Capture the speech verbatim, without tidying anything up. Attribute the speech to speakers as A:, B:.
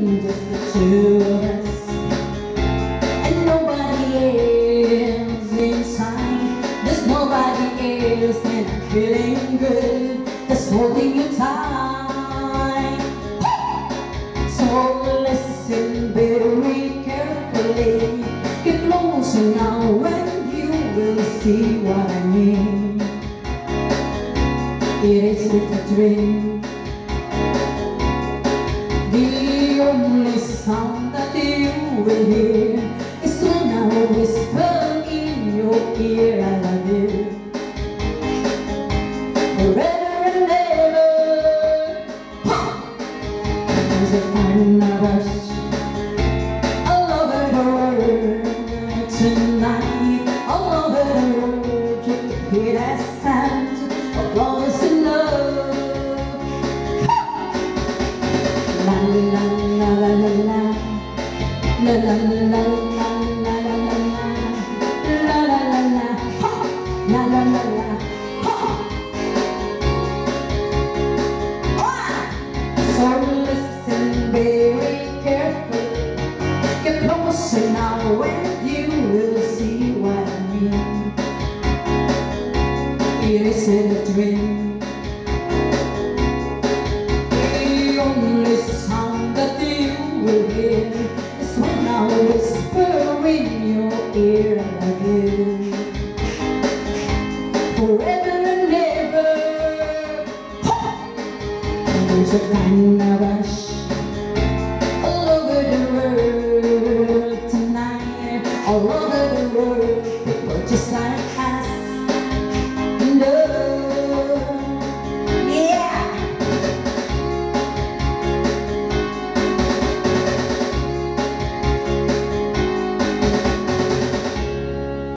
A: just the two of us, and nobody else inside. There's nobody else, and I'm feeling good, just holding you tight. So listen very carefully, get closer now and you will see what I mean. It is with a dream. The only sound that you will hear is when I whisper in your ear, I love you forever and ever. There's a kind of rush